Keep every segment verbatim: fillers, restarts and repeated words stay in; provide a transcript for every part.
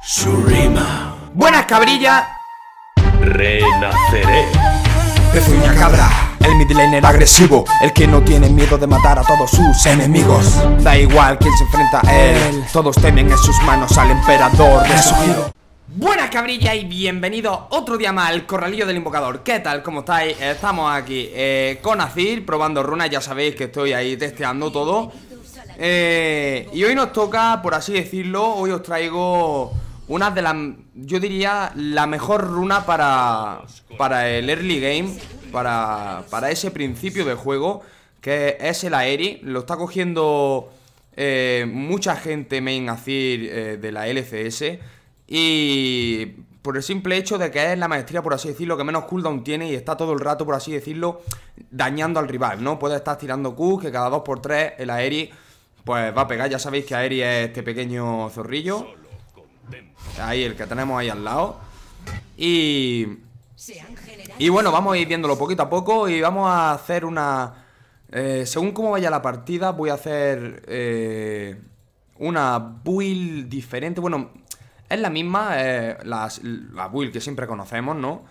Shurima. Buenas, cabrilla. Renaceré. Pezuña cabra, el midlaner agresivo, el que no tiene miedo de matar a todos sus enemigos. Da igual quién se enfrenta a él, todos temen en sus manos al emperador resurgido. Buenas, cabrilla, y bienvenidos otro día más al Corralillo del Invocador. ¿Qué tal? ¿Cómo estáis? Estamos aquí eh, con Azir, probando runas. Ya sabéis que estoy ahí testeando todo. eh, Y hoy nos toca, por así decirlo, hoy os traigo una de las, yo diría, la mejor runa para, para el early game, para, para ese principio de juego, que es el Aeri. Lo está cogiendo eh, mucha gente main Azir eh, de la L C S. Y por el simple hecho de que es la maestría, por así decirlo, que menos cooldown tiene y está todo el rato, por así decirlo, dañando al rival, ¿no? Puede estar tirando Q, que cada dos por tres el Aeri pues va a pegar. Ya sabéis que Aeri es este pequeño zorrillo, ahí el que tenemos ahí al lado. Y... Y bueno, vamos a ir viéndolo poquito a poco y vamos a hacer una... Eh, según cómo vaya la partida, voy a hacer eh, una build diferente. Bueno, es la misma, eh, la, la build que siempre conocemos, ¿no?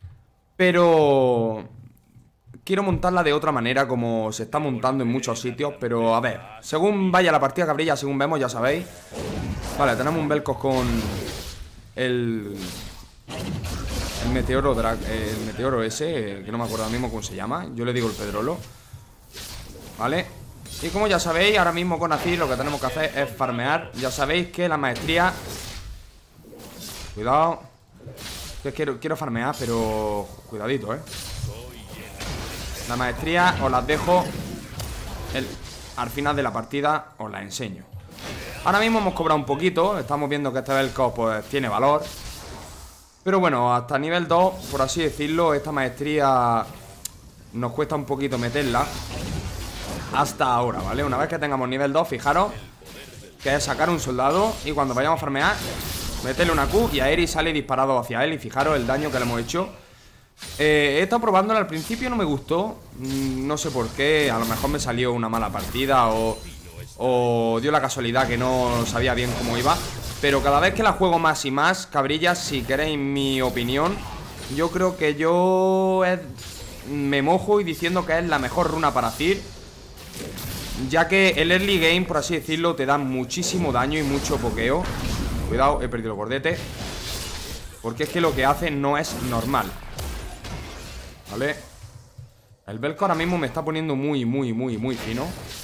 Pero quiero montarla de otra manera, como se está montando en muchos sitios. Pero a ver, según vaya la partida, cabrilla, según vemos, ya sabéis. Vale, tenemos un Vel'Koz con el... El meteoro, el meteoro ese, que no me acuerdo ahora mismo cómo se llama. Yo le digo el Pedrolo. Vale. Y como ya sabéis, ahora mismo con Azir lo que tenemos que hacer es farmear. Ya sabéis que la maestría... Cuidado. Que quiero, quiero farmear, pero... Cuidadito, eh. La maestría os las dejo el... Al final de la partida os la enseño. Ahora mismo hemos cobrado un poquito. Estamos viendo que este Vel'Koz pues tiene valor. Pero bueno, hasta nivel dos, por así decirlo, esta maestría nos cuesta un poquito meterla. Hasta ahora, ¿vale? Una vez que tengamos nivel dos, fijaros que es sacar un soldado y cuando vayamos a farmear, meterle una Q y Aeri sale disparado hacia él. Y fijaros el daño que le hemos hecho. eh, He estado probándola al principio, no me gustó. No sé por qué, a lo mejor me salió una mala partida o, o dio la casualidad que no sabía bien cómo iba. Pero cada vez que la juego más y más, cabrillas, si queréis mi opinión, yo creo que yo eh, me mojo y diciendo que es la mejor runa para Azir, ya que el early game, por así decirlo, te da muchísimo daño y mucho pokeo. Cuidado, he perdido el bordete, porque es que lo que hace no es normal. Vale. El Vel'Koz ahora mismo me está poniendo muy, muy, muy, muy fino.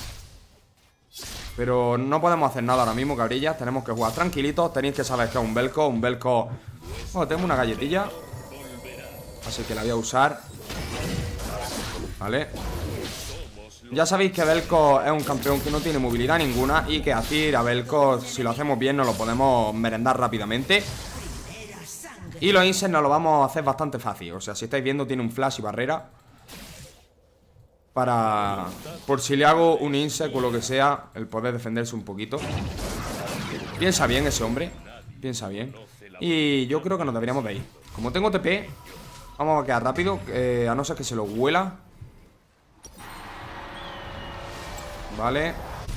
Pero no podemos hacer nada ahora mismo, cabrillas. Tenemos que jugar tranquilitos. Tenéis que saber que es un Vel'Koz. Un Vel'Koz... Bueno, tengo una galletilla, así que la voy a usar. Vale. Ya sabéis que Vel'Koz es un campeón que no tiene movilidad ninguna. Y que Azir a Vel'Koz, si lo hacemos bien, nos lo podemos merendar rápidamente. Y los insects nos lo vamos a hacer bastante fácil. O sea, si estáis viendo, tiene un flash y barrera para... Por si le hago un insect o lo que sea, el poder defenderse un poquito. Piensa bien ese hombre. Piensa bien. Y yo creo que nos deberíamos de ir. Como tengo T P, vamos a quedar rápido, eh, a no ser que se lo huela. Vale.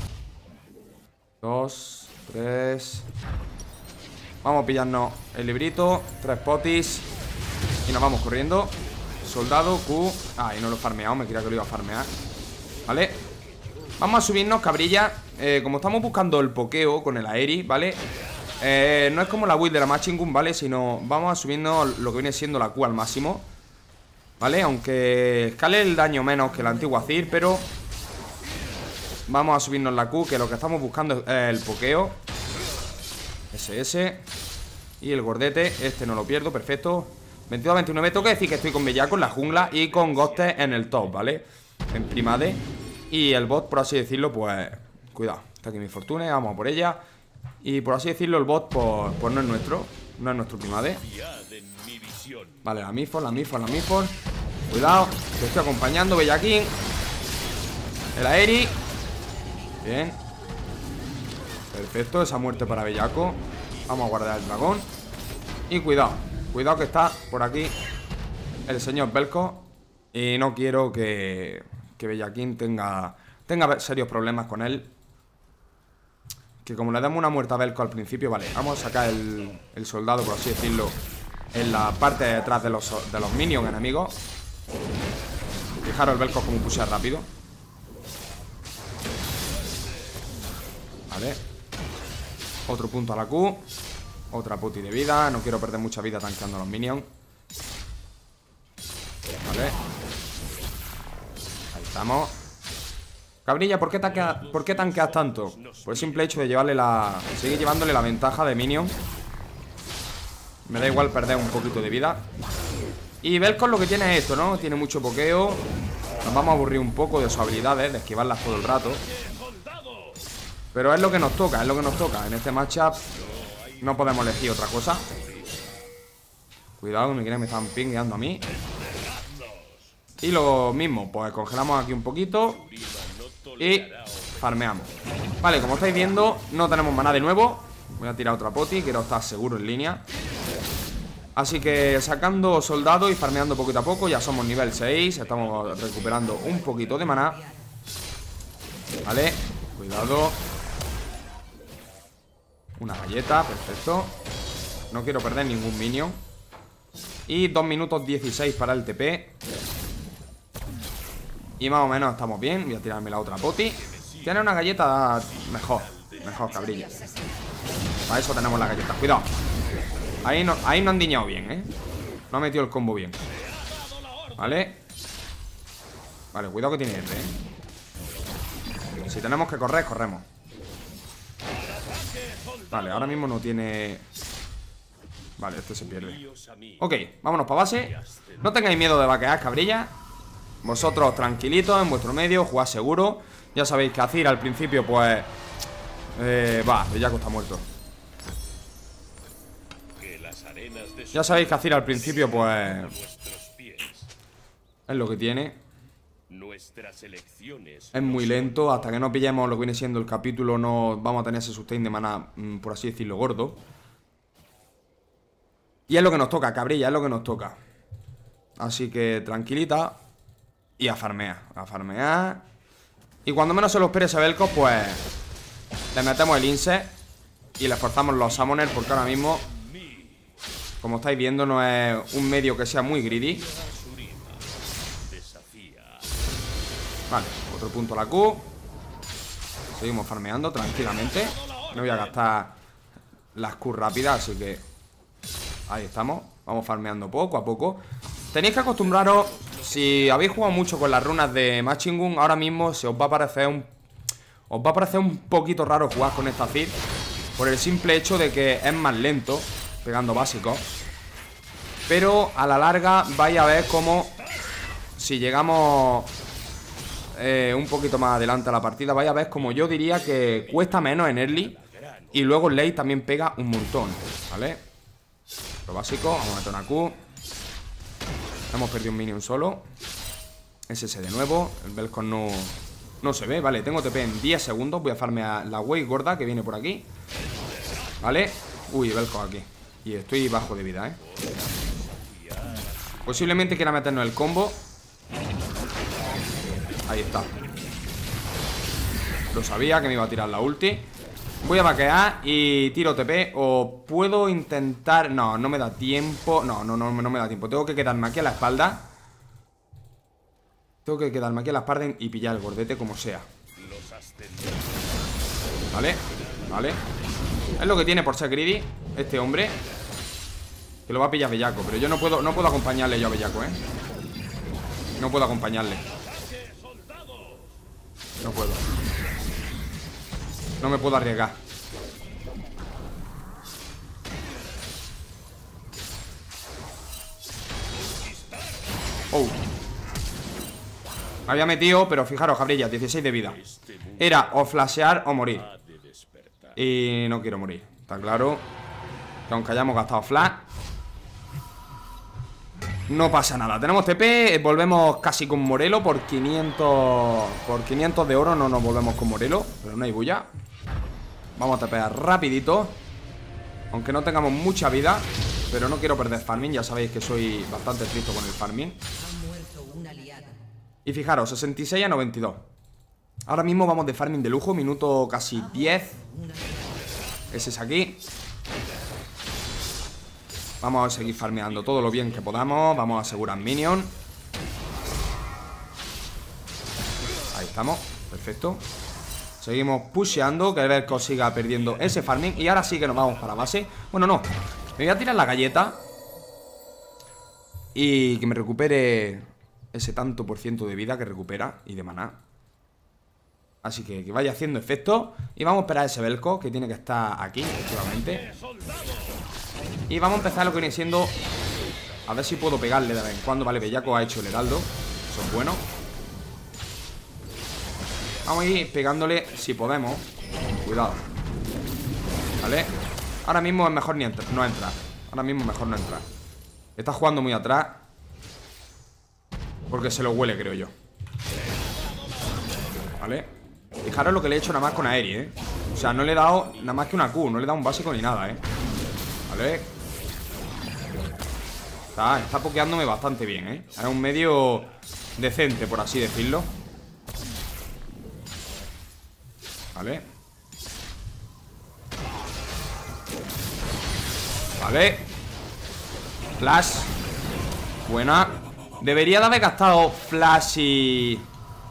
Dos, tres. Vamos a pillarnos el librito. Tres potis. Y nos vamos corriendo. Soldado, Q. Ah, y no lo he farmeado, me creía que lo iba a farmear. Vale. Vamos a subirnos, cabrilla. eh, Como estamos buscando el pokeo con el Aeri, ¿vale? Eh, no es como la build de la Machine Gun, ¿vale? Sino vamos a subirnos lo que viene siendo la Q al máximo, ¿vale? Aunque escale el daño menos que el antiguo Azir, pero vamos a subirnos la Q, que lo que estamos buscando es el pokeo. S S. Y el gordete, este no lo pierdo, perfecto. veintidós a veintinueve, tengo que decir que estoy con Bellaco en la jungla y con Ghostes en el top, ¿vale? En primade. Y el bot, por así decirlo, pues... Cuidado, está aquí mi Fortune, vamos a por ella. Y por así decirlo, el bot, pues, pues no es nuestro. No es nuestro primade. Vale, la Mifor, la Mifor, la Mifor. Cuidado, te estoy acompañando, Bellaquín. El Aeri. Bien. Perfecto, esa muerte para Bellaco. Vamos a guardar el dragón. Y cuidado, cuidado que está por aquí el señor Vel'Koz. Y no quiero que, que Bellaquín tenga, tenga serios problemas con él. Que como le damos una muerte a Velko al principio, vale, vamos a sacar el, el soldado, por así decirlo, en la parte de detrás de los, de los minions enemigos. Fijaros el Velko como pusea rápido. Vale. Otro punto a la Q. Otra puti de vida. No quiero perder mucha vida tanqueando a los minions. Vale. Ahí estamos. Cabrilla, ¿por qué, tanquea, ¿por qué tanqueas tanto? Por el simple hecho de llevarle la... Seguir llevándole la ventaja de minion. Me da igual perder un poquito de vida. Y Velko lo que tiene es esto, ¿no? Tiene mucho pokeo. Nos vamos a aburrir un poco de sus habilidades, de esquivarlas todo el rato. Pero es lo que nos toca, es lo que nos toca. En este matchup no podemos elegir otra cosa. Cuidado, me quieren, me están pingueando a mí. Y lo mismo, pues congelamos aquí un poquito y farmeamos. Vale, como estáis viendo, no tenemos maná de nuevo. Voy a tirar otra poti, quiero estar seguro en línea. Así que sacando soldados y farmeando poquito a poco. Ya somos nivel seis, estamos recuperando un poquito de maná. Vale, cuidado. Una galleta, perfecto. No quiero perder ningún minion. Y dos minutos dieciséis para el T P. Y más o menos estamos bien. Voy a tirarme la otra poti. Tiene una galleta mejor. Mejor, cabrilla. Para eso tenemos la galleta. Cuidado. Ahí no, ahí no han diñado bien, ¿eh? No ha metido el combo bien. Vale. Vale, cuidado que tiene R, ¿eh? Si tenemos que correr, corremos. Vale, ahora mismo no tiene... Vale, este se pierde. Ok, vámonos para base. No tengáis miedo de vaquear, cabrilla. Vosotros tranquilitos en vuestro medio, jugad seguro. Ya sabéis que Azir al principio, pues... Eh, va, Bellaco está muerto. Ya sabéis que Azir al principio, pues... Es lo que tiene. Es muy lento. Hasta que no pillemos lo que viene siendo el capítulo, no vamos a tener ese sustain de maná, por así decirlo, gordo. Y es lo que nos toca, cabrilla, es lo que nos toca. Así que tranquilita. Y a farmear, a farmear. Y cuando menos se lo espere ese Velko, pues le metemos el Inset y le forzamos los Summoners, porque ahora mismo, como estáis viendo, no es un medio que sea muy greedy. Vale, otro punto a la Q. Seguimos farmeando tranquilamente. No voy a gastar las Q rápidas, así que ahí estamos. Vamos farmeando poco a poco. Tenéis que acostumbraros. Si habéis jugado mucho con las runas de Machingun, ahora mismo se os va a parecer un Os va a parecer un poquito raro jugar con esta Azir, por el simple hecho de que es más lento pegando básicos. Pero a la larga vais a ver cómo, si llegamos eh, un poquito más adelante a la partida, vais a ver como yo diría que cuesta menos en early. Y luego en late también pega un montón, ¿vale? Lo básico, vamos a meter una Q. Hemos perdido un minion solo. S S de nuevo. El Velko no, no se ve, vale, tengo T P en diez segundos. Voy a farmear la Wave gorda que viene por aquí. Vale, uy, Velko aquí. Y estoy bajo de vida, eh Posiblemente quiera meternos el combo. Ahí está. Lo sabía que me iba a tirar la ulti. Voy a vaquear y tiro T P. O puedo intentar... No, no me da tiempo. No, no, no, no me da tiempo. Tengo que quedarme aquí a la espalda. Tengo que quedarme aquí a la espalda y pillar el gordete como sea. Vale, vale. Es lo que tiene por ser greedy este hombre, que lo va a pillar Bellaco. Pero yo no puedo, no puedo acompañarle yo a Bellaco, eh No puedo acompañarle. No puedo. No me puedo arriesgar. Oh. Me había metido, pero fijaros, cabrilla, dieciséis de vida. Era o flashear o morir. Y no quiero morir. Está claro que aunque hayamos gastado flash, no pasa nada. Tenemos T P, volvemos casi con Morelo. Por quinientos Por quinientos de oro no nos volvemos con Morelo, pero no hay bulla. Vamos a tapear rapidito, aunque no tengamos mucha vida. Pero no quiero perder farming, ya sabéis que soy bastante estricto con el farming. Y fijaros, sesenta y seis a noventa y dos. Ahora mismo vamos de farming de lujo. Minuto casi diez. Ese es aquí. Vamos a seguir farmeando todo lo bien que podamos. Vamos a asegurar minion. Ahí estamos, perfecto. Seguimos pusheando, que Berko siga perdiendo ese farming. Y ahora sí que nos vamos para base. Bueno, no, me voy a tirar la galleta y que me recupere ese tanto por ciento de vida que recupera y de maná. Así que que vaya haciendo efecto. Y vamos a esperar a ese Berko, que tiene que estar aquí, efectivamente. Y vamos a empezar lo que viene siendo... A ver si puedo pegarle de vez en cuando. Vale, Bellaco ha hecho el heraldo. Eso es bueno. Vamos a ir pegándole si podemos. Cuidado. Vale. Ahora mismo es mejor ni entra, no entrar. Ahora mismo es mejor no entrar. Está jugando muy atrás. Porque se lo huele, creo yo. Vale. Fijaros lo que le he hecho nada más con Aeri, eh. O sea, no le he dado nada más que una Q. No le he dado un básico ni nada, eh. Vale. Está, está pokeándome bastante bien, eh. Es un medio decente, por así decirlo. Vale. Vale. Flash. Buena. Debería de haber gastado Flash y...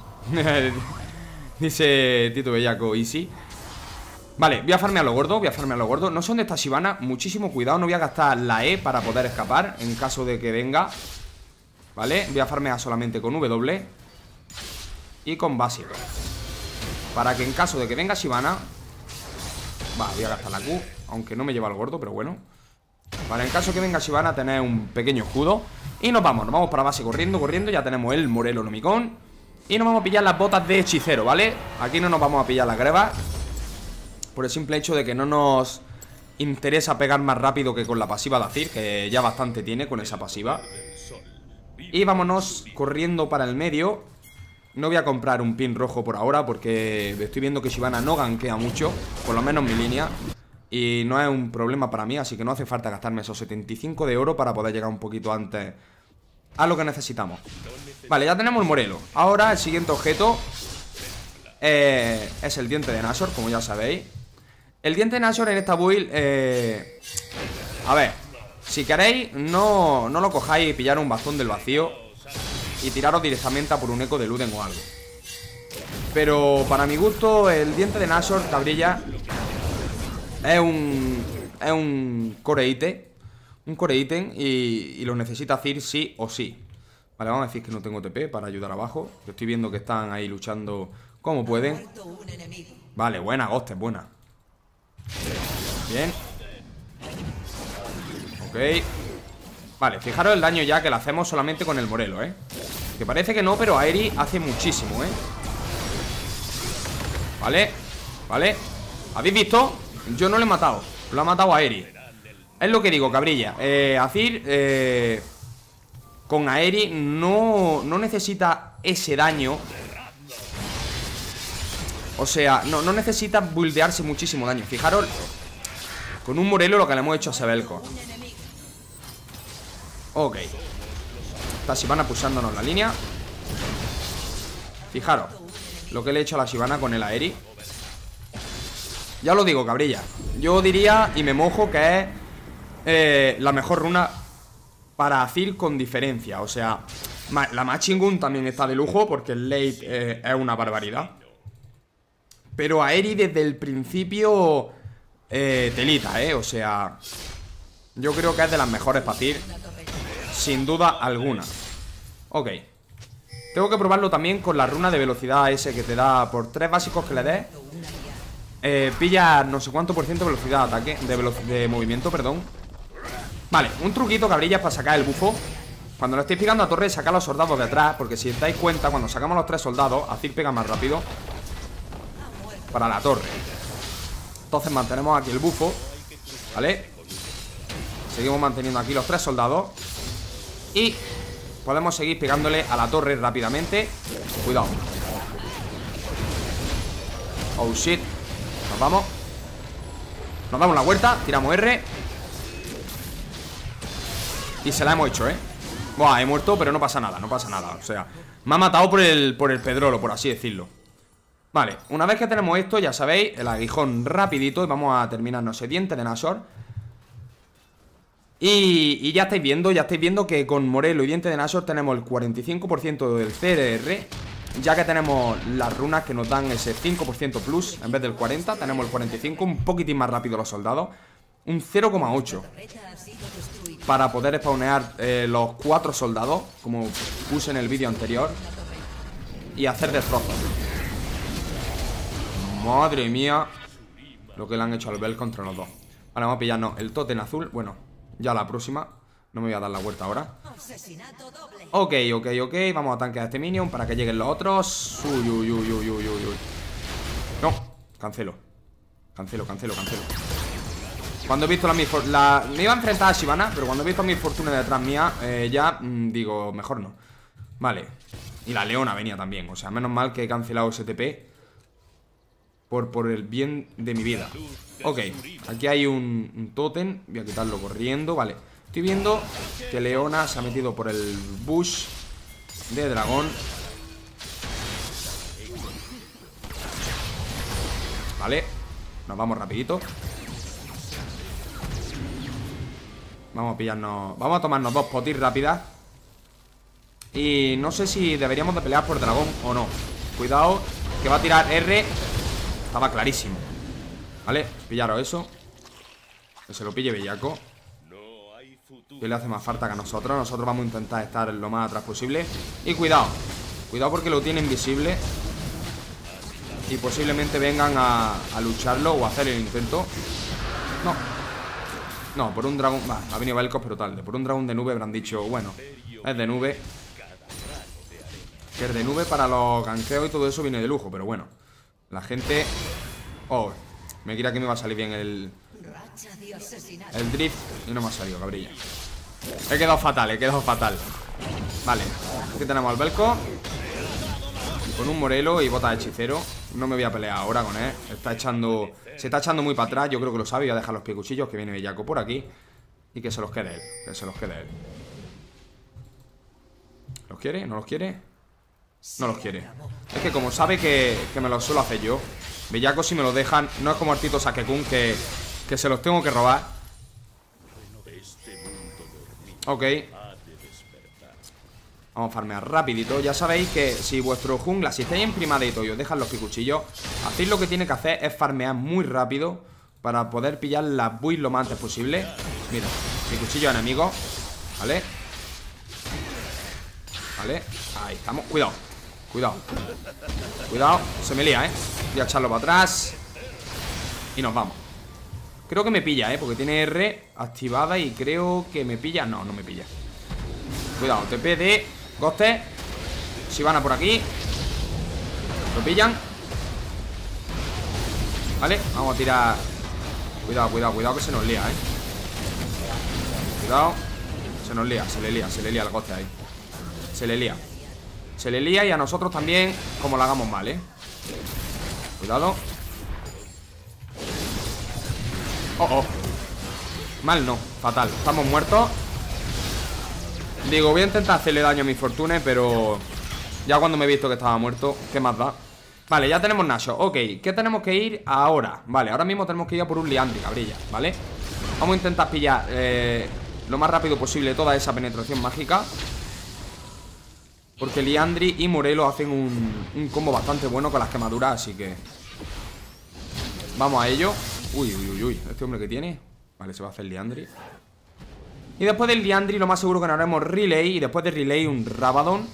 Dice Tito Bellaco, easy. Vale, voy a farmear lo gordo, voy a farmear lo gordo. No sé dónde está Shyvana, muchísimo cuidado. No voy a gastar la E para poder escapar en caso de que venga. Vale, voy a farmear solamente con W y con básico, para que en caso de que venga Shyvana... Va, voy a gastar la Q, aunque no me lleva al gordo, pero bueno. Para en caso de que venga Shyvana tener un pequeño escudo. Y nos vamos, nos vamos para base corriendo, corriendo. Ya tenemos el Morelo Nomicón. Y nos vamos a pillar las botas de hechicero, ¿vale? Aquí no nos vamos a pillar las grebas, por el simple hecho de que no nos interesa pegar más rápido que con la pasiva de Azir, que ya bastante tiene con esa pasiva. Y vámonos corriendo para el medio. No voy a comprar un pin rojo por ahora, porque estoy viendo que Shyvana no gankea mucho, por lo menos mi línea, y no es un problema para mí, así que no hace falta gastarme esos setenta y cinco de oro para poder llegar un poquito antes a lo que necesitamos. Vale, ya tenemos el Morelo. Ahora el siguiente objeto eh, es el diente de Nashor, como ya sabéis. El diente de Nashor en esta build eh, a ver, si queréis no, no lo cojáis y pillar un bastón del vacío y tiraros directamente a por un eco de Luden o algo. Pero para mi gusto el diente de Nashor, cabrilla, es un Es un core ítem Un core ítem y, y lo necesita Azir sí o sí. Vale, vamos a decir que no tengo T P para ayudar abajo, que estoy viendo que están ahí luchando como pueden. Vale, buena, Ghost, es buena. Bien. Ok. Vale, fijaros el daño ya que le hacemos solamente con el Morelo, eh. Que parece que no, pero Aeri hace muchísimo, eh. Vale, vale. ¿Habéis visto? Yo no le he matado, lo ha matado a Aeri. Es lo que digo, cabrilla. eh, Azir eh, con Aeri no, no necesita ese daño. O sea, no, no necesita buildearse muchísimo daño. Fijaros, con un Morelo lo que le hemos hecho a Sebelco. Ok. Está Shyvana pulsándonos la línea. Fijaros lo que le he hecho a la Shyvana con el Aeri. Ya lo digo, cabrilla. Yo diría, y me mojo, que es eh, la mejor runa para Azir con diferencia. O sea, la Matching Gun también está de lujo, porque el late eh, es una barbaridad. Pero Aeri desde el principio eh, telita, eh. O sea, yo creo que es de las mejores para Azir, sin duda alguna. Ok. Tengo que probarlo también con la runa de velocidad ese que te da por tres básicos que le des. Eh, pilla no sé cuánto por ciento de velocidad de ataque, de, velo de movimiento, perdón. Vale, un truquito, cabrillas, para sacar el bufo. Cuando lo estéis pegando a torre, sacar a los soldados de atrás, porque si os dais cuenta, cuando sacamos a los tres soldados, Azir pega más rápido para la torre. Entonces mantenemos aquí el bufo, ¿vale? Seguimos manteniendo aquí los tres soldados y podemos seguir pegándole a la torre rápidamente. Cuidado. Oh shit. Nos vamos. Nos damos la vuelta, tiramos R y se la hemos hecho, eh. Buah, he muerto, pero no pasa nada, no pasa nada. O sea, me ha matado por el, por el pedrolo, por así decirlo. Vale, una vez que tenemos esto, ya sabéis, el aguijón rapidito. Y vamos a terminarnos ese diente de Nashor. Y, y ya estáis viendo, ya estáis viendo que con Morelo y diente de Nashor tenemos el cuarenta y cinco por ciento del C R R. Ya que tenemos las runas que nos dan ese cinco por ciento plus en vez del cuarenta, tenemos el cuarenta y cinco, un poquitín más rápido los soldados. Un cero coma ocho para poder spawnear eh, los cuatro soldados, como puse en el vídeo anterior, y hacer destrozos. Madre mía lo que le han hecho al Bell contra los dos. Vale, vamos a pillarnos el tótem azul. Bueno, ya la próxima. No me voy a dar la vuelta ahora. Ok, ok, ok. Vamos a tanquear a este minion para que lleguen los otros. Uy, uy, uy, uy, uy, uy. No, cancelo. Cancelo, cancelo, cancelo. Cuando he visto la, la... Me iba a enfrentar a Shyvana, pero cuando he visto a mi Fortuna detrás mía, eh, ya mmm, digo, mejor no. Vale. Y la Leona venía también. O sea, menos mal que he cancelado ese T P Por, por el bien de mi vida. Ok, aquí hay un, un tótem. Voy a quitarlo corriendo, vale. Estoy viendo que Leona se ha metido por el bush de dragón. Vale, nos vamos rapidito. Vamos a pillarnos... Vamos a tomarnos dos potis rápidas. Y no sé si deberíamos de pelear por dragón o no. Cuidado, que va a tirar R. Estaba clarísimo. Vale, pillaros eso. Que se lo pille bellaco. Que le hace más falta que a nosotros. Nosotros vamos a intentar estar lo más atrás posible. Y cuidado, cuidado porque lo tiene invisible. Y posiblemente vengan a, a lucharlo o a hacer el intento. No. No, por un dragón... Va, ha venido Velcos, pero tal. Por un dragón de nube habrán dicho, bueno, es de nube. Que es de nube para los ganqueos y todo eso viene de lujo. Pero bueno, la gente... Oh, me creía que me iba a salir bien el... El drift. Y no me ha salido, cabrilla. He quedado fatal, he quedado fatal. Vale, aquí tenemos al Velco con un Morelo y bota de hechicero. No me voy a pelear ahora con él. Está echando... Se está echando muy para atrás. Yo creo que lo sabe. Voy a dejar los piecuchillos, que viene bellaco por aquí. Y que se los quede él. Que se los quede él. ¿Los quiere? ¿No los quiere? No los quiere. Es que como sabe que, que me los suelo hacer yo, bellaco si me los dejan. No es como Artito Sakekun que, que se los tengo que robar. Ok. Vamos a farmear rapidito. Ya sabéis que si vuestro jungla, si estáis en primadito y os dejan los picuchillos, hacéis lo que tiene que hacer es farmear muy rápido para poder pillar las builds lo más antes posible. Mira, picuchillo enemigo. Vale. Vale, ahí estamos, cuidado. Cuidado. Cuidado, se me lía, eh. Voy a echarlo para atrás. Y nos vamos. Creo que me pilla, eh, porque tiene R activada. Y creo que me pilla, no, no me pilla. Cuidado, T P de Goste. Shyvana por aquí. Lo pillan. Vale, vamos a tirar. Cuidado, cuidado, cuidado que se nos lía, eh. Cuidado. Se nos lía, se le lía, se le lía el Goste ahí. Se le lía. Se le lía y a nosotros también, como lo hagamos mal, eh. Cuidado. Oh, oh. Mal no, fatal, estamos muertos. Digo, voy a intentar hacerle daño a mi Fortune, pero ya cuando me he visto que estaba muerto, ¿qué más da? Vale, ya tenemos Nashor, ok. ¿Qué tenemos que ir ahora? Vale, ahora mismo tenemos que ir a por un Liandry, cabrilla, ¿vale? Vamos a intentar pillar eh, lo más rápido posible toda esa penetración mágica, porque Liandry y Morelo hacen un, un combo bastante bueno con las quemaduras, así que vamos a ello. Uy, uy, uy, uy, este hombre que tiene. Vale, se va a hacer Liandry. Y después del Liandry lo más seguro que nos haremos Relay. Y después de Relay un Rabadon.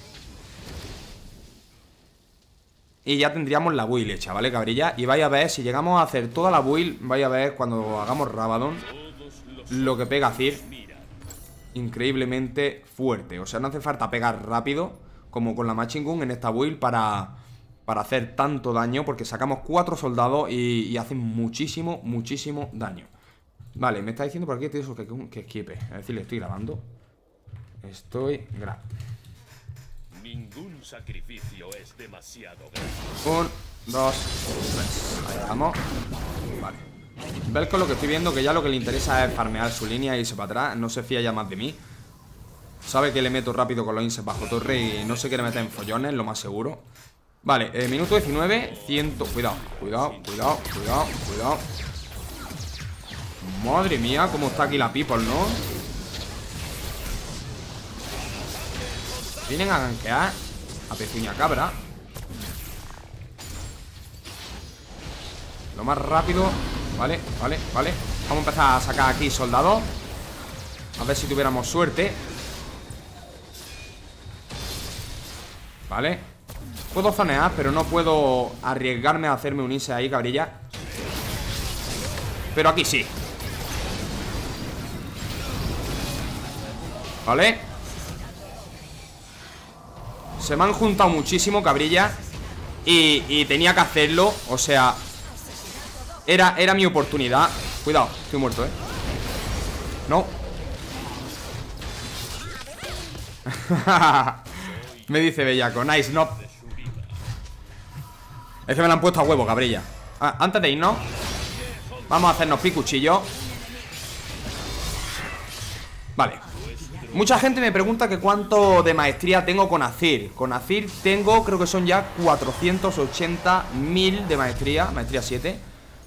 Y ya tendríamos la build hecha, ¿vale, cabrilla? Y vais a ver, si llegamos a hacer toda la build, vais a ver cuando hagamos Rabadon lo que pega Zir. Increíblemente fuerte. O sea, no hace falta pegar rápido como con la Machine Gun en esta build para, para hacer tanto daño, porque sacamos cuatro soldados y, y hacen muchísimo, muchísimo daño. Vale, me está diciendo por aquí que, que, que esquipe. Es decir, le estoy grabando. Estoy grabando. Ningún sacrificio es demasiado grande. Un, dos, tres. Ahí estamos. Vale. Velcos lo que estoy viendo, que ya lo que le interesa es farmear su línea e irse para atrás. No se fía ya más de mí. Sabe que le meto rápido con los insets bajo torre y no se quiere meter en follones, lo más seguro. Vale, eh, minuto diecinueve, cien. Cuidado, cuidado, cuidado, cuidado, cuidado. Madre mía, cómo está aquí la people, ¿no? Vienen a gankear a pezuña cabra. Lo más rápido. Vale, vale, vale. Vamos a empezar a sacar aquí soldados. A ver si tuviéramos suerte. Vale. Puedo zonear, pero no puedo arriesgarme a hacerme un inse ahí, cabrilla. Pero aquí sí. Vale. Se me han juntado muchísimo, cabrilla. Y, y tenía que hacerlo. O sea, Era, era mi oportunidad. Cuidado, estoy muerto, eh. No. Me dice bellaco, nice, no. Es que me la han puesto a huevo, cabrilla. Ah, antes de irnos, vamos a hacernos picuchillo. Vale. Mucha gente me pregunta que cuánto de maestría tengo con Azir. Con Azir tengo, creo que son ya cuatrocientos ochenta mil de maestría. Maestría siete.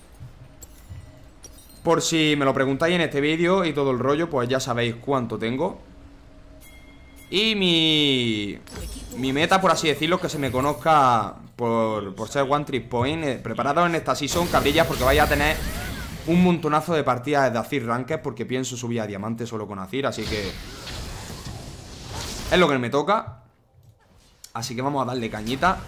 Por si me lo preguntáis en este vídeo y todo el rollo, pues ya sabéis cuánto tengo. Y mi... Mi meta, por así decirlo, que se me conozca por, por ser One Trick Point, eh, preparado en esta season, cabrillas, porque vais a tener un montonazo de partidas de Azir Ranked, porque pienso subir a Diamante solo con Azir, así que es lo que me toca. Así que vamos a darle cañita.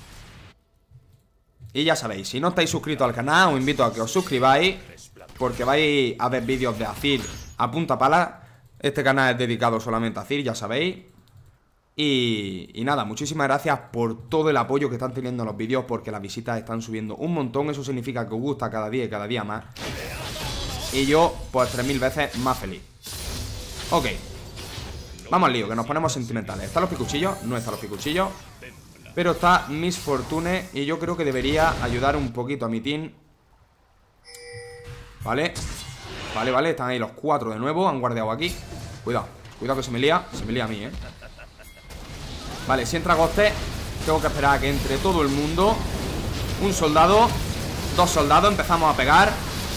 Y ya sabéis, si no estáis suscritos al canal, os invito a que os suscribáis, porque vais a ver vídeos de Azir a punta pala. Este canal es dedicado solamente a Azir, ya sabéis. Y, y nada, muchísimas gracias por todo el apoyo que están teniendo los vídeos, porque las visitas están subiendo un montón. Eso significa que os gusta cada día y cada día más. Y yo, pues tres mil veces más feliz. Ok. Vamos al lío, que nos ponemos sentimentales. ¿Están los picuchillos? No están los picuchillos, pero está Miss Fortune, y yo creo que debería ayudar un poquito a mi team. Vale. Vale, vale, están ahí los cuatro de nuevo. Han guardado aquí. Cuidado, cuidado que se me lía. Se me lía a mí, eh. Vale, si entra Goste, tengo que esperar a que entre todo el mundo. Un soldado, dos soldados, empezamos a pegar.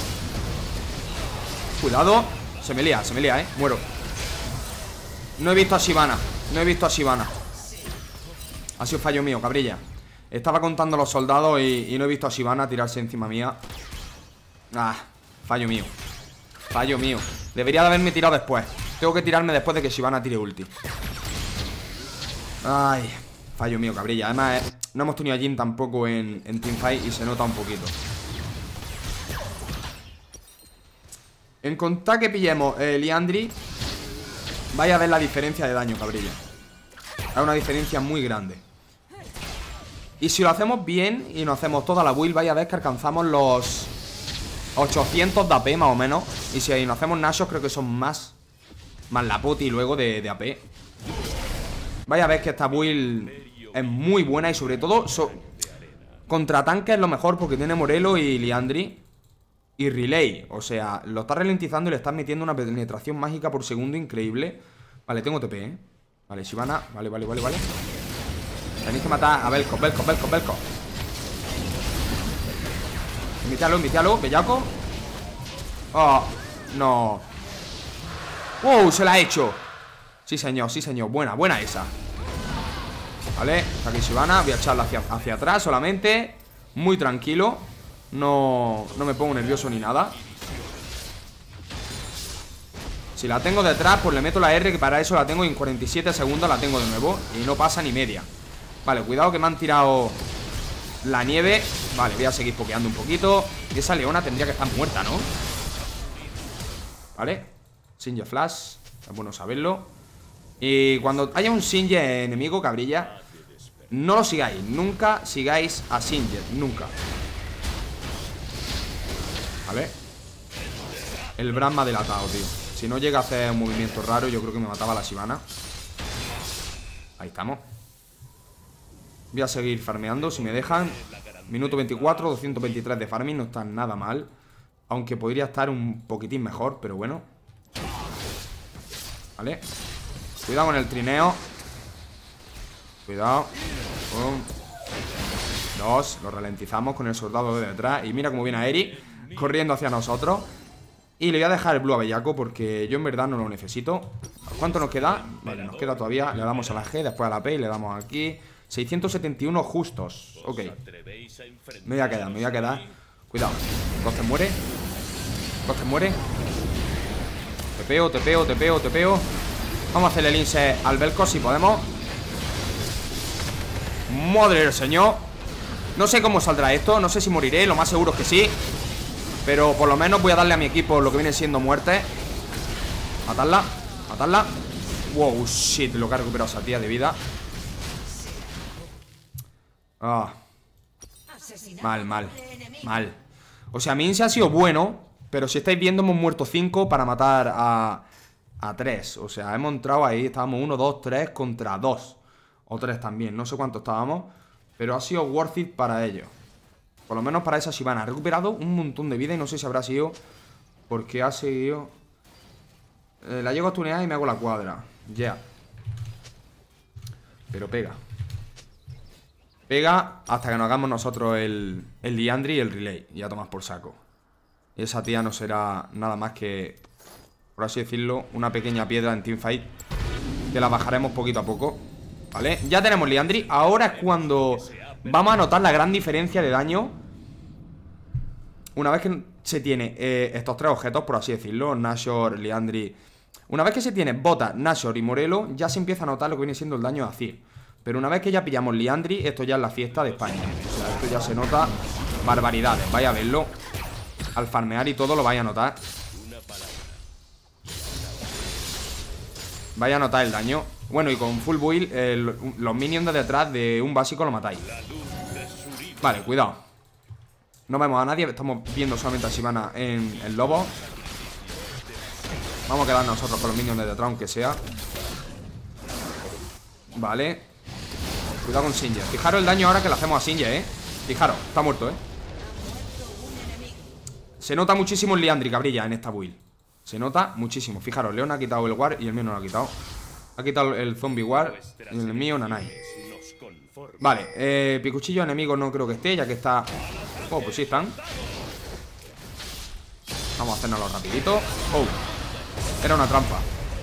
Cuidado. Se me lía, se me lía, eh, muero. No he visto a Shyvana. No he visto a Shyvana. Ha sido fallo mío, cabrilla. Estaba contando los soldados y, y no he visto a Shyvana tirarse encima mía. Ah, fallo mío. Fallo mío. Debería de haberme tirado después. Tengo que tirarme después de que Shyvana tire ulti. Ay, fallo mío, cabrilla. Además, eh, no hemos tenido a Jhin tampoco en, en teamfight y se nota un poquito. En contar que pillemos eh, Liandry, vaya a ver la diferencia de daño, cabrilla. Hay una diferencia muy grande. Y si lo hacemos bien y nos hacemos toda la build, vaya a ver que alcanzamos los ochocientos de A P más o menos. Y si nos hacemos Nashos, creo que son más. Más la poti luego de, de A P. Vaya a ver que esta build es muy buena. Y sobre todo so, contra tanque es lo mejor, porque tiene Morelo y Liandry y Relay. O sea, lo está ralentizando y le está metiendo una penetración mágica por segundo increíble. Vale, tengo T P, eh. Vale, Shyvana, vale, vale, vale, vale. Tenéis que matar a Vel'Koz, Vel'Koz, Vel'Koz, Vel'Koz. Invítalo, invítalo, bellaco. Oh, no. ¡Wow! Se la ha hecho. Sí, señor, sí, señor. Buena, buena esa. Vale, está aquí Shyvana. Voy a echarla hacia, hacia atrás solamente. Muy tranquilo. No, no me pongo nervioso ni nada. Si la tengo detrás, pues le meto la R, que para eso la tengo, y en cuarenta y siete segundos la tengo de nuevo. Y no pasa ni media. Vale, cuidado que me han tirado la nieve. Vale, voy a seguir pokeando un poquito. Y esa leona tendría que estar muerta, ¿no? Vale, Singed Flash. Es bueno saberlo. Y cuando haya un Singed enemigo, cabrilla, no lo sigáis. Nunca sigáis a Singed, nunca. Vale. El Braum me ha delatado, tío. Si no llega a hacer un movimiento raro, yo creo que me mataba la Shyvana. Ahí estamos. Voy a seguir farmeando, si me dejan. Minuto veinticuatro, doscientos veintitrés de farming. No está nada mal. Aunque podría estar un poquitín mejor, pero bueno. Vale. Cuidado con el trineo. Cuidado. Oh. Dos, lo ralentizamos con el soldado de detrás. Y mira cómo viene a Eri corriendo hacia nosotros. Y le voy a dejar el blue a Bellaco porque yo en verdad no lo necesito. ¿Cuánto nos queda? Vale, nos queda todavía. Le damos a la G, después a la P y le damos aquí seiscientos setenta y uno justos. Ok. Me voy a quedar, me voy a quedar. Cuidado. Coste muere. Coste muere. Te peo, te peo, te peo, te peo. Vamos a hacerle el inse al Vel'Koz si podemos. Madre del señor. No sé cómo saldrá esto, no sé si moriré, lo más seguro es que sí. Pero por lo menos voy a darle a mi equipo lo que viene siendo muerte. Matarla, matarla. Wow, shit, lo que ha recuperado esa tía de vida. Ah. Mal, mal, mal. O sea, mi inse ha sido bueno, pero si estáis viendo hemos muerto cinco para matar a... A tres, o sea, hemos entrado ahí. Estábamos uno, dos, tres contra dos. O tres también, no sé cuánto estábamos. Pero ha sido worth it para ellos. Por lo menos para esa Shyvana. Ha recuperado un montón de vida y no sé si habrá sido porque ha seguido eh, la llego a tunear y me hago la cuadra. Ya yeah. Pero pega. Pega hasta que nos hagamos nosotros el, el Liandry y el Relay. Y ya tomas por saco. Y esa tía no será nada más que, por así decirlo, una pequeña piedra en teamfight, que la bajaremos poquito a poco. ¿Vale? Ya tenemos Liandry. Ahora es cuando vamos a notar la gran diferencia de daño. Una vez que se tiene eh, estos tres objetos, por así decirlo, Nashor, Liandry. Una vez que se tiene Bota, Nashor y Morelo, ya se empieza a notar lo que viene siendo el daño de Azir. Pero una vez que ya pillamos Liandry, esto ya es la fiesta de España. O sea, esto ya se nota barbaridades. Vaya a verlo. Al farmear y todo lo vaya a notar. Vaya a notar el daño. Bueno, y con full build, eh, los minions de detrás de un básico lo matáis. Vale, cuidado. No vemos a nadie, estamos viendo solamente a Shyvana en el lobo. Vamos a quedar nosotros con los minions de detrás, aunque sea. Vale. Cuidado con Singed. Fijaros el daño ahora que le hacemos a Singed, eh. Fijaros, está muerto, eh. Se nota muchísimo el Liandry, cabrilla, en esta build. Se nota muchísimo. Fijaros, Leon ha quitado el Ward y el mío no lo ha quitado. Ha quitado el Zombie Ward y el mío Nanai. Vale, eh, picuchillo enemigo no creo que esté, ya que está... Oh, pues sí están. Vamos a hacérnoslo rapidito. Oh, era una trampa.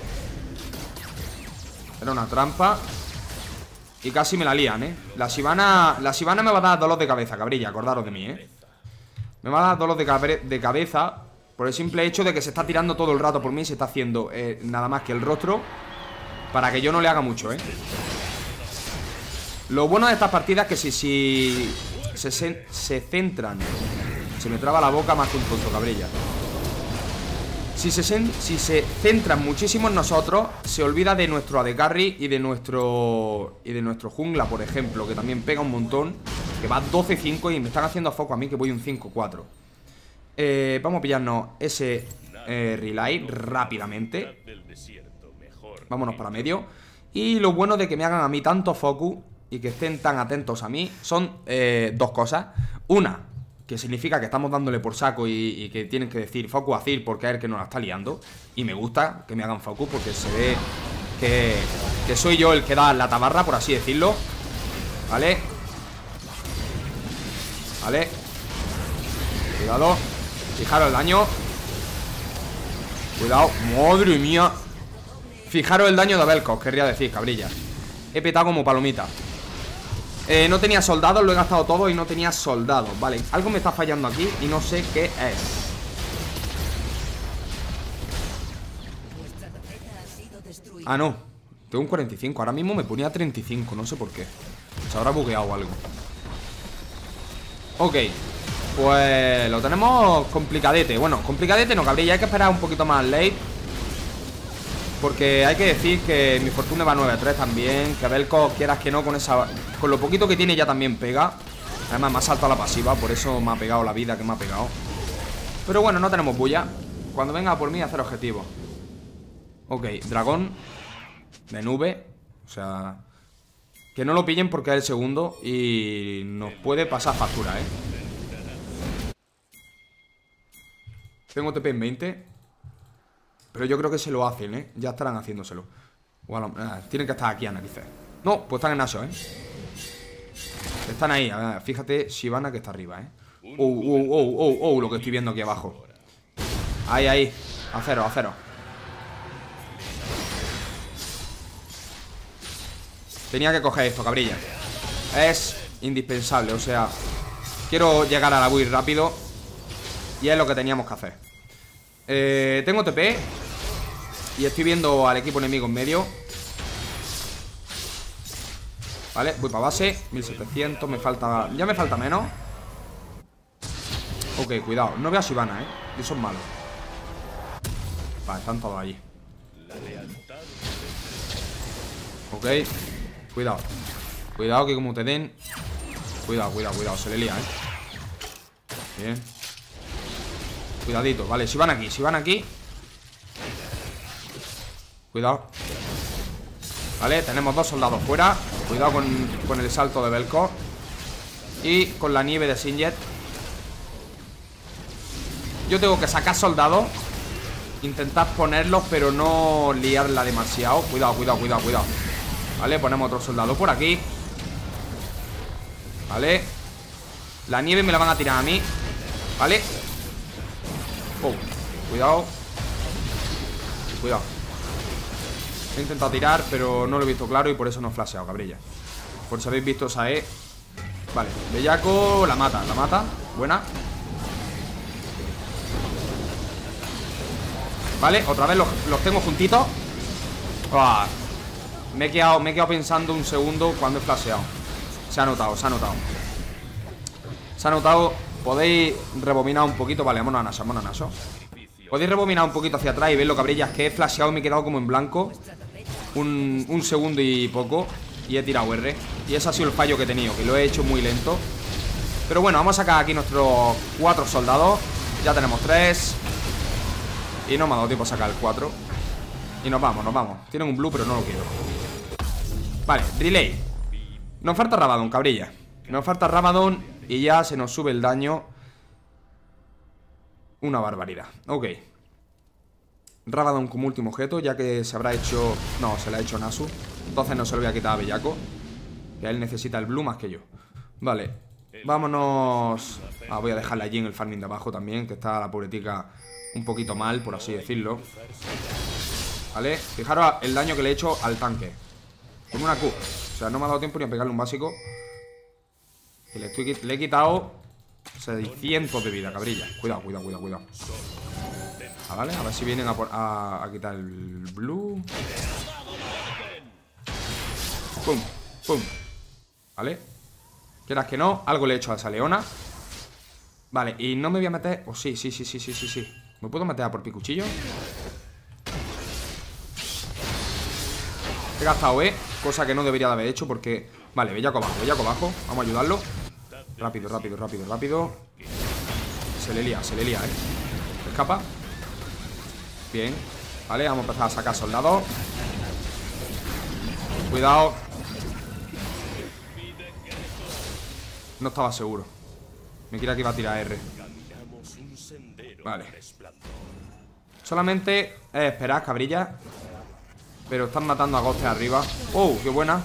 Era una trampa. Y casi me la lían, eh. La Shyvana, la Shyvana me va a dar dolor de cabeza, cabrilla, acordaros de mí, eh. Me va a dar dolor de, cabre, de cabeza por el simple hecho de que se está tirando todo el rato por mí. Se está haciendo eh, nada más que el rostro para que yo no le haga mucho, eh. Lo bueno de estas partidas es que si, si se, se, se centran. Se me traba la boca más que un tonto, cabrilla. Si se, si se centran muchísimo en nosotros, se olvida de nuestro A D Carry y de nuestro y de nuestro jungla, por ejemplo, que también pega un montón, que va doce cinco y me están haciendo foco a mí, que voy un cinco cuatro. eh, Vamos a pillarnos ese eh, relay rápidamente. Vámonos para medio. Y lo bueno de que me hagan a mí tanto focus y que estén tan atentos a mí son eh, dos cosas. Una, que significa que estamos dándole por saco y, y que tienen que decir focus a Azir porque es el que nos la está liando. Y me gusta que me hagan focus porque se ve que, que soy yo el que da la tabarra, por así decirlo. Vale. Vale. Cuidado. Fijaros el daño. Cuidado. Madre mía. Fijaros el daño de Vel'Koz, querría decir, cabrilla. He petado como palomita. Eh, no tenía soldados, lo he gastado todo y no tenía soldados. Vale, algo me está fallando aquí y no sé qué es. Ah, no, tengo un cuarenta y cinco. Ahora mismo me ponía treinta y cinco, no sé por qué. Se habrá bugueado algo. Ok, pues lo tenemos complicadete. Bueno, complicadete no, cabrilla, hay que esperar un poquito más late. Porque hay que decir que mi fortuna va nueve a tres también. Que Vel'Koz, quieras que no, con esa con lo poquito que tiene ya también pega. Además me ha saltado la pasiva, por eso me ha pegado la vida que me ha pegado. Pero bueno, no tenemos bulla. Cuando venga por mí a hacer objetivo. Ok, dragón de nube. O sea, que no lo pillen porque es el segundo y nos puede pasar factura, eh. Tengo T P en veinte. Pero yo creo que se lo hacen, ¿eh? Ya estarán haciéndoselo. Bueno, eh, tienen que estar aquí a narices. No, pues están en Nashor, ¿eh? Están ahí, a ver, fíjate Shyvana que está arriba, eh. Oh, oh, oh, oh, oh, lo que estoy viendo aquí abajo. Ahí, ahí, a cero, a cero. Tenía que coger esto, cabrilla. Es indispensable, o sea, quiero llegar a la build rápido. Y es lo que teníamos que hacer. eh, Tengo T P. Y estoy viendo al equipo enemigo en medio. Vale, voy para base, mil setecientos, me falta... Ya me falta menos. Ok, cuidado, no veo a Shyvana, eh. Eso es malo. Vale, están todos allí. Ok, cuidado. Cuidado que como te den. Cuidado, cuidado, cuidado, se le lía, eh. Bien. Cuidadito, vale, Shyvana aquí, Shyvana aquí. Cuidado. Vale, tenemos dos soldados fuera. Cuidado con, con el salto de Vel'Koz. Y con la nieve de Singed. Yo tengo que sacar soldados. Intentar ponerlos, pero no liarla demasiado. Cuidado, cuidado, cuidado, cuidado. Vale, ponemos otro soldado por aquí. Vale. La nieve me la van a tirar a mí. Vale. Oh, cuidado. Cuidado. He intentado tirar, pero no lo he visto claro y por eso no he flasheado, cabrilla. Por si habéis visto esa E. Vale, Bellaco la mata, la mata. Buena. Vale, otra vez los, los tengo juntitos. Oh, me, he quedado, me he quedado pensando un segundo cuando he flasheado. Se ha notado, se ha notado. Se ha notado. Podéis rebobinar un poquito. Vale, vámonos a Naso, vámonos a Naso. Podéis rebobinar un poquito hacia atrás y verlo, cabrillas, que he flasheado y me he quedado como en blanco un, un segundo y poco. Y he tirado R. Y ese ha sido el fallo que he tenido, que lo he hecho muy lento. Pero bueno, vamos a sacar aquí nuestros cuatro soldados. Ya tenemos tres. Y no me ha dado tiempo a sacar el cuatro. Y nos vamos, nos vamos. Tienen un blue, pero no lo quiero. Vale, relay. Nos falta Rabadon, cabrilla. Nos falta Rabadon y ya se nos sube el daño. Una barbaridad. Ok. Rabadon como último objeto, ya que se habrá hecho... No, se le ha hecho Nasu. Entonces no se lo voy a quitar a Bellaco, que él necesita el blue más que yo. Vale, vámonos. Ah, voy a dejarle allí en el farming de abajo también, que está la pobretica un poquito mal, por así decirlo. Vale, fijaros el daño que le he hecho al tanque con una Q. O sea, no me ha dado tiempo ni a pegarle un básico. Y le, estoy, le he quitado seiscientos de vida, cabrilla. Cuidado, cuidado, cuidado, cuidado. Ah, vale, a ver si vienen a, por, a, a quitar el blue. Pum, pum. Vale. Quieras que no, algo le he hecho a esa leona. Vale, y no me voy a meter... Oh, sí, sí, sí, sí, sí, sí, sí. ¿Me puedo meter a por picuchillo? He gastado E, cosa que no debería de haber hecho porque... Vale, Bellaco abajo, Bellaco abajo. Vamos a ayudarlo. Rápido, rápido, rápido, rápido. Se le lía, se le lía, eh. Escapa. Bien. Vale, vamos a empezar a sacar soldados. Cuidado. No estaba seguro. Me creía que iba a tirar R. Vale. Solamente es esperar, cabrilla. Pero están matando a Ghostes arriba. ¡Oh, qué buena!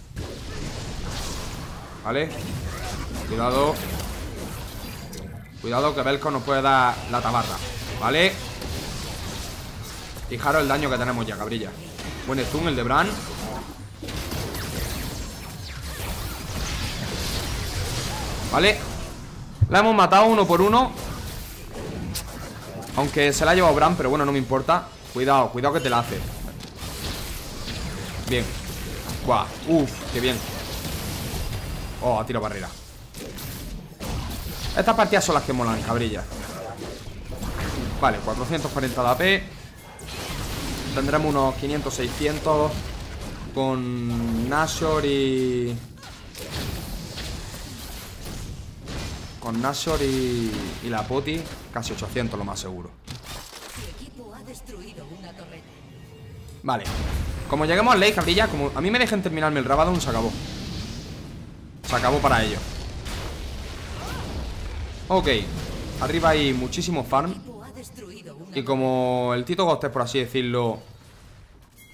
Vale. Cuidado. Cuidado que Vel'Koz nos puede dar la tabarra. Vale. Fijaros el daño que tenemos ya, cabrilla. Buen stun el de Bran. Vale. La hemos matado uno por uno. Aunque se la ha llevado Bran, pero bueno, no me importa. Cuidado, cuidado que te la hace. Bien. Buah, uff, qué bien. Oh, ha tirado barrera. Estas partidas son las que molan, cabrilla. Vale, cuatrocientos cuarenta de A P. Tendremos unos quinientos, seiscientos. Con Nashor y... Con Nashor y, y la Poti, casi ochocientos lo más seguro. Vale. Como lleguemos al late, cabrilla, como a mí me dejen terminarme el Rabadon, se acabó. Se acabó para ello. Ok. Arriba hay muchísimo farm. Y como el Tito Ghostes, por así decirlo,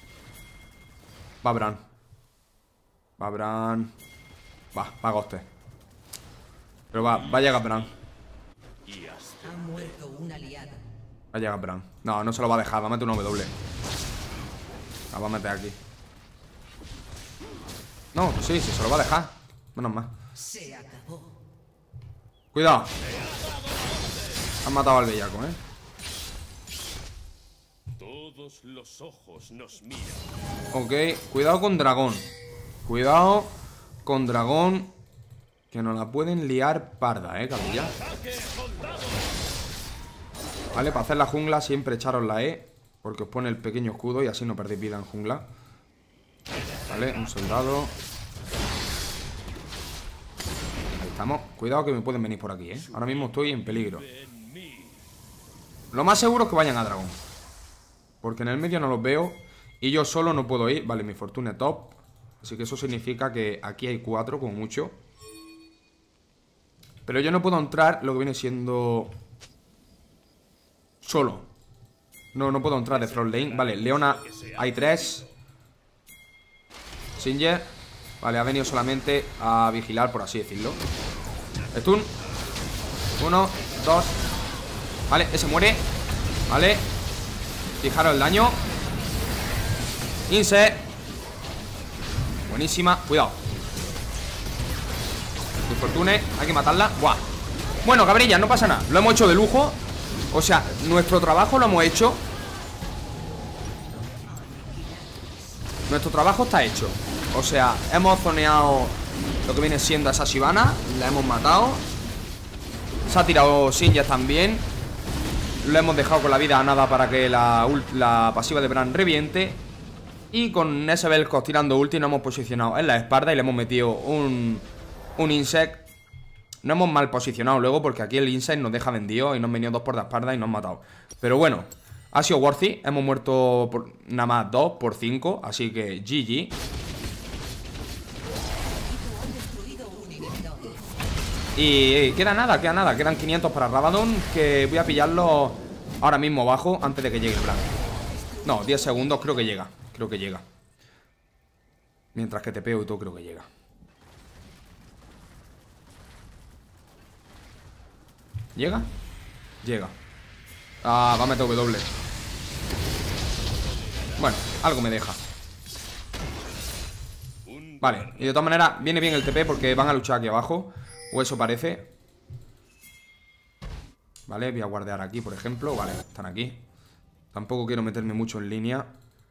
va Bran. Va Bran. Va, va Ghostes. Pero va, va a llegar Bran. Ha muerto un aliado. Va a llegar Bran. No, no se lo va a dejar, va a meter una W. La va a meter aquí. No, sí, sí, se lo va a dejar. Menos mal. Se acabó. Cuidado. Han matado al bellaco, ¿eh? Todos los ojos nos miran. Ok, cuidado con dragón. Cuidado con dragón. Que nos la pueden liar parda, ¿eh, cabilla? Vale, para hacer la jungla siempre echaros la E, porque os pone el pequeño escudo y así no perdéis vida en jungla. Vale, un soldado. Ahí estamos. Cuidado que me pueden venir por aquí, ¿eh? Ahora mismo estoy en peligro. Lo más seguro es que vayan a dragón, porque en el medio no los veo y yo solo no puedo ir. Vale, mi fortuna es top. Así que eso significa que aquí hay cuatro, como mucho. Pero yo no puedo entrar lo que viene siendo solo. No, no puedo entrar de front lane. Vale, Leona hay tres. Singer. Vale, ha venido solamente a vigilar, por así decirlo. Stun. Uno, dos. Vale, ese muere. Vale. Fijaros el daño. Inse. Buenísima, cuidado. Infortune, hay que matarla. Buah. Bueno, cabrilla, no pasa nada. Lo hemos hecho de lujo. O sea, nuestro trabajo lo hemos hecho. Nuestro trabajo está hecho. O sea, hemos zoneado lo que viene siendo a esa Shyvana. La hemos matado. Se ha tirado Singed también. Lo hemos dejado con la vida a nada para que la, la pasiva de Bran reviente. Y con ese Vel'Koz tirando ulti nos hemos posicionado en la espalda y le hemos metido un, un Insect. No hemos mal posicionado luego porque aquí el Insect nos deja vendido y nos han venido dos por la espalda y nos han matado. Pero bueno, ha sido worthy. Hemos muerto por nada más dos por cinco, así que G G. Y queda nada, queda nada. Quedan quinientos para Rabadon, que voy a pillarlo ahora mismo abajo antes de que llegue el Bran. No, diez segundos, creo que llega. Creo que llega. Mientras que te peo y todo, creo que llega. ¿Llega? Llega. Ah, va a meter W. Bueno, algo me deja. Vale, y de todas maneras viene bien el T P porque van a luchar aquí abajo. O eso parece. Vale, voy a guardear aquí, por ejemplo. Vale, están aquí. Tampoco quiero meterme mucho en línea.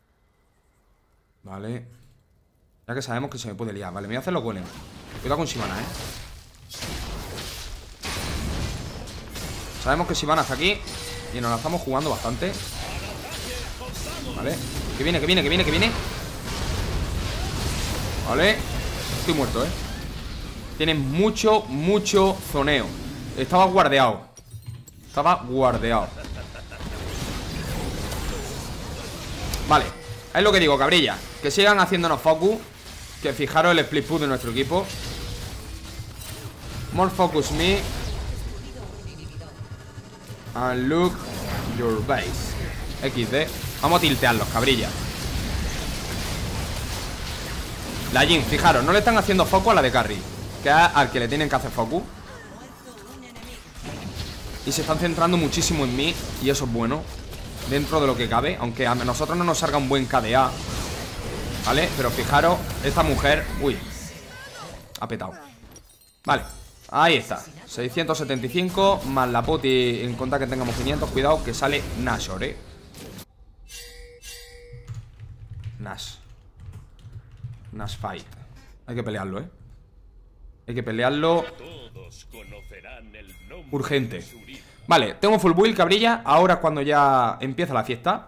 Vale. Ya que sabemos que se me puede liar. Vale, me voy a hacer los golems. Cuidado con Shyvana, eh. Sabemos que Shyvana está aquí y nos la estamos jugando bastante. Vale. Que viene, que viene, que viene, que viene. Vale. Estoy muerto, eh. Tienen mucho, mucho zoneo. Estaba guardeado. Estaba guardeado. Vale, es lo que digo, cabrilla. Que sigan haciéndonos focus. Que fijaros el split push de nuestro equipo. More focus me. And look your base. equis de. Vamos a tiltearlos, cabrilla. La Jhin, fijaros, no le están haciendo focus a la de carry, que es al que le tienen que hacer focus. Y se están centrando muchísimo en mí. Y eso es bueno, dentro de lo que cabe. Aunque a nosotros no nos salga un buen K D A, ¿vale? Pero fijaros, esta mujer. Uy, ha petado. Vale, ahí está. seiscientos setenta y cinco más la poti. En contra que tengamos quinientos. Cuidado que sale Nashor, eh. Nash Nash fight. Hay que pelearlo, eh. Hay que pelearlo urgente. Vale, tengo full build, cabrilla. Ahora es cuando ya empieza la fiesta.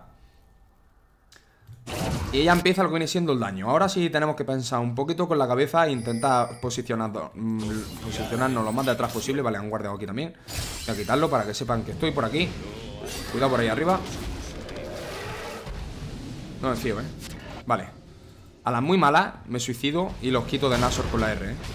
Y ya empieza lo que viene siendo el daño. Ahora sí tenemos que pensar un poquito con la cabeza e intentar posicionarnos, posicionarnos lo más de atrás posible. Vale, han guardado aquí también. Voy a quitarlo para que sepan que estoy por aquí. Cuidado por ahí arriba. No me fío, eh. Vale. A las muy malas me suicido y los quito de Nashor con la R, eh.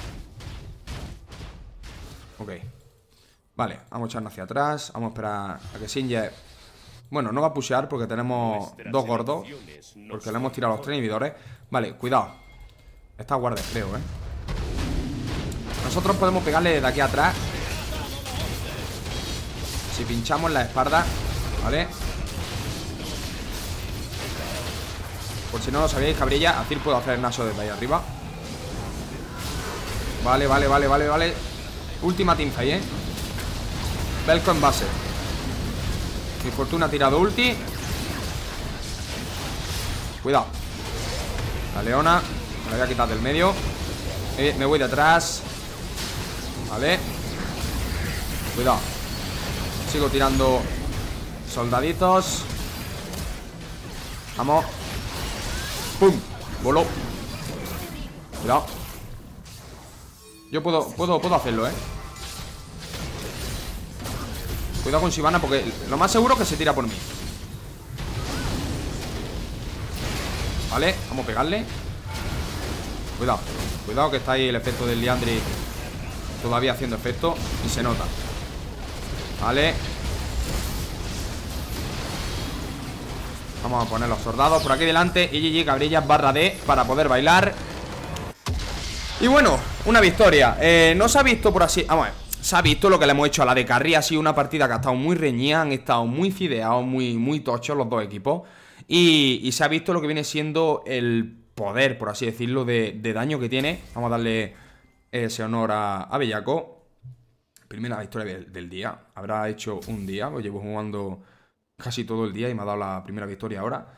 Ok. Vale, vamos a echarnos hacia atrás. Vamos a esperar a que Singed... Bueno, no va a pushear porque tenemos dos gordos. Porque le hemos tirado los tres inhibidores. Vale, cuidado. Esta guardia, creo, eh. Nosotros podemos pegarle desde aquí atrás. Si pinchamos la espalda, ¿vale? Por si no lo sabíais, cabrilla, así puedo hacer el naso desde ahí arriba. Vale, vale, vale, vale, vale. Última teamfight, ¿eh? Velko en base. Mi fortuna ha tirado ulti. Cuidado. La leona. Me la voy a quitar del medio. eh, Me voy de atrás. Vale. Cuidado. Sigo tirando soldaditos. Vamos. ¡Pum! Voló. Cuidado. Yo puedo, puedo, puedo hacerlo, ¿eh? Cuidado con Shyvana porque lo más seguro es que se tira por mí. Vale, vamos a pegarle. Cuidado, cuidado que está ahí el efecto del Liandry todavía haciendo efecto y se nota. Vale. Vamos a poner los soldados por aquí delante. Y G G cabrillas barra D para poder bailar. Y bueno, una victoria. eh, No se ha visto por así... Vamos a ver, se ha visto lo que le hemos hecho a la de Carry. Ha sido una partida que ha estado muy reñida. Han estado muy fideados, muy, muy tochos los dos equipos. Y, y se ha visto lo que viene siendo el poder, por así decirlo, de, de daño que tiene. Vamos a darle ese honor a, a Bellaco. Primera victoria del, del día. Habrá hecho un día, pues llevo jugando casi todo el día y me ha dado la primera victoria ahora.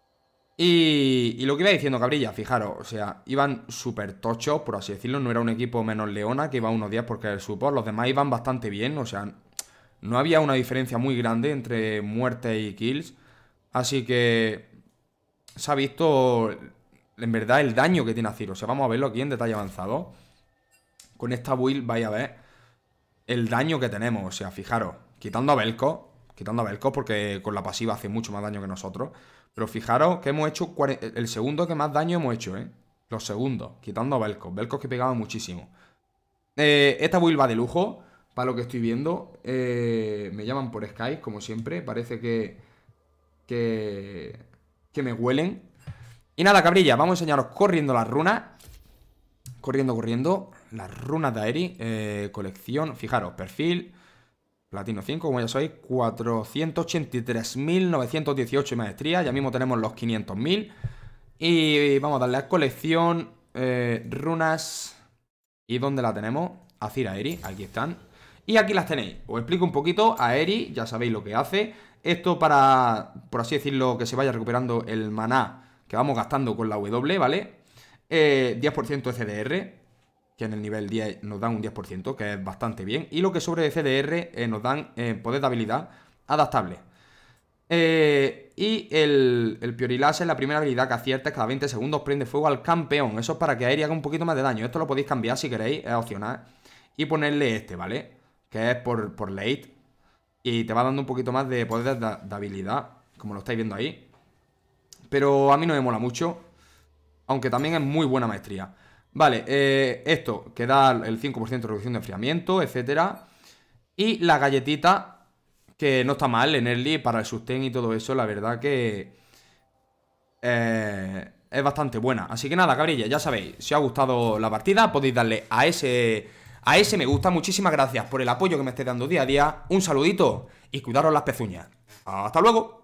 Y, y lo que iba diciendo, cabrilla, fijaros, o sea, iban súper tochos, por así decirlo. No era un equipo menos Leona, que iba unos días porque el support. Los demás iban bastante bien, o sea, no había una diferencia muy grande entre muertes y kills. Así que se ha visto en verdad el daño que tiene Azir. O sea, vamos a verlo aquí en detalle avanzado. Con esta build vais a ver el daño que tenemos. O sea, fijaros, quitando a Velko, quitando a Velko porque con la pasiva hace mucho más daño que nosotros. Pero fijaros que hemos hecho el segundo que más daño hemos hecho, ¿eh? Los segundos, quitando a Velko. Velko que pegaba muchísimo. eh, Esta build va de lujo, para lo que estoy viendo. eh, Me llaman por Skype, como siempre. Parece que... Que, que me huelen. Y nada, cabrilla, vamos a enseñaros corriendo las runas. Corriendo, corriendo las runas de Aery, eh, colección, fijaros, perfil Platino cinco, como ya sabéis, cuatrocientos ochenta y tres mil novecientos dieciocho maestría. Ya mismo tenemos los quinientos mil. Y vamos a darle a colección, eh, runas. ¿Y dónde la tenemos? Azir Aery, aquí están. Y aquí las tenéis, os explico un poquito. Aery, ya sabéis lo que hace. Esto para, por así decirlo, que se vaya recuperando el maná que vamos gastando con la W, ¿vale? Eh, diez por ciento de C D R, que en el nivel diez nos dan un diez por ciento, que es bastante bien. Y lo que sobre de C D R eh, nos dan eh, poder de habilidad adaptable. Eh, y el, el Piorilas es la primera habilidad que acierta, cada veinte segundos prende fuego al campeón. Eso es para que Aery haga un poquito más de daño. Esto lo podéis cambiar si queréis, es opcional. Y ponerle este, ¿vale? Que es por, por late. Y te va dando un poquito más de poder de, de habilidad, como lo estáis viendo ahí. Pero a mí no me mola mucho, aunque también es muy buena maestría. Vale, eh, esto que da el cinco por ciento de reducción de enfriamiento, etcétera. Y la galletita, que no está mal en early para el sustain y todo eso. La verdad que eh, es bastante buena. Así que nada, cabrilla, ya sabéis, si os ha gustado la partida podéis darle a ese... A ese me gusta. Muchísimas gracias por el apoyo que me estáis dando día a día. Un saludito y cuidaros las pezuñas. Hasta luego.